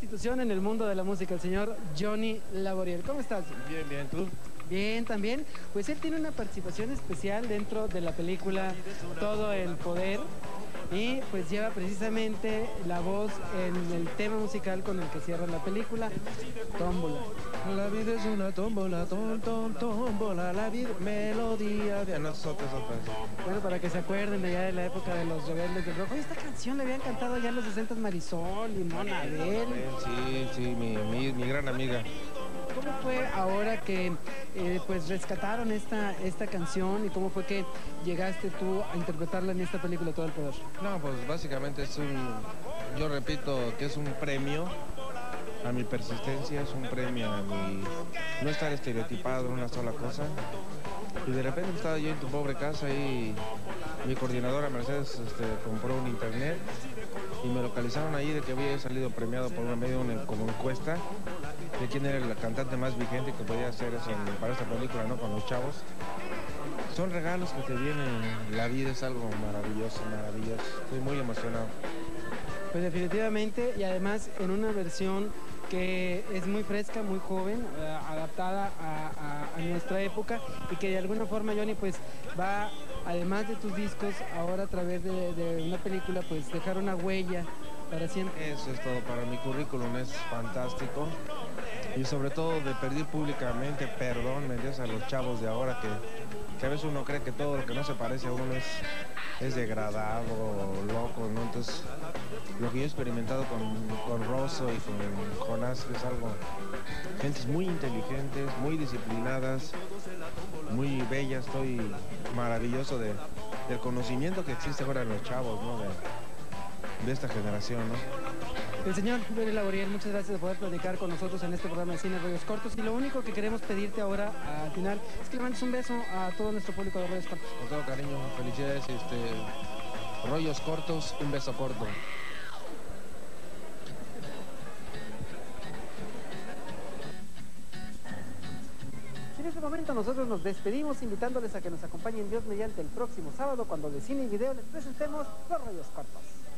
institución en el mundo de la música, el señor Johnny Laboriel. ¿Cómo estás? Bien, bien, ¿tú? Bien, también. Pues él tiene una participación especial dentro de la película Todo el Poder y pues lleva precisamente la voz en el tema musical con el que cierra la película, Tómbola. La vida es una tómbola, tómbola, la vida, melodía de nosotros. Bueno, para que se acuerden de allá de la época de los Rebeldes del Rojo. Esta canción le habían cantado ya en los 60 Marisol y Mona Abel. Sí, mi gran amiga. ¿Cómo fue ahora que pues rescataron esta canción y cómo fue que llegaste tú a interpretarla en esta película Todo el Poder? No, pues básicamente yo repito que es un premio a mi persistencia, es un premio a mi no estar estereotipado en una sola cosa. Y de repente estaba yo en tu pobre casa y mi coordinadora Mercedes compró un internet y me localizaron ahí de que había salido premiado por medio de una como encuesta de quién era el cantante más vigente que podía hacer eso para esta película, ¿no? Con los chavos. Son regalos que te vienen, la vida es algo maravilloso, maravilloso. Estoy muy emocionado. Pues definitivamente, y además en una versión que es muy fresca, muy joven, adaptada a nuestra época y que de alguna forma, Johnny, pues va, además de tus discos, ahora a través de una película, pues dejar una huella para siempre. Eso es todo, para mi currículum es fantástico y sobre todo de pedir públicamente perdón, ¿me entiendes? A los chavos de ahora que a veces uno cree que todo lo que no se parece a uno es degradado, loco, ¿no? Entonces, lo que yo he experimentado con Rosso y con Jonás es algo, gentes muy inteligentes, muy disciplinadas, muy bellas, estoy maravilloso del conocimiento que existe ahora en los chavos, ¿no? De esta generación, ¿no? El señor Johnny Laboriel, muchas gracias por poder platicar con nosotros en este programa de Cine Rollos Cortos y lo único que queremos pedirte ahora al final es que le mandes un beso a todo nuestro público de Rollos Cortos. Con todo cariño, felicidades, Rollos Cortos, un beso corto. En este momento nosotros nos despedimos invitándoles a que nos acompañen Dios mediante el próximo sábado cuando de Cine y Video les presentemos Los Rollos Cortos.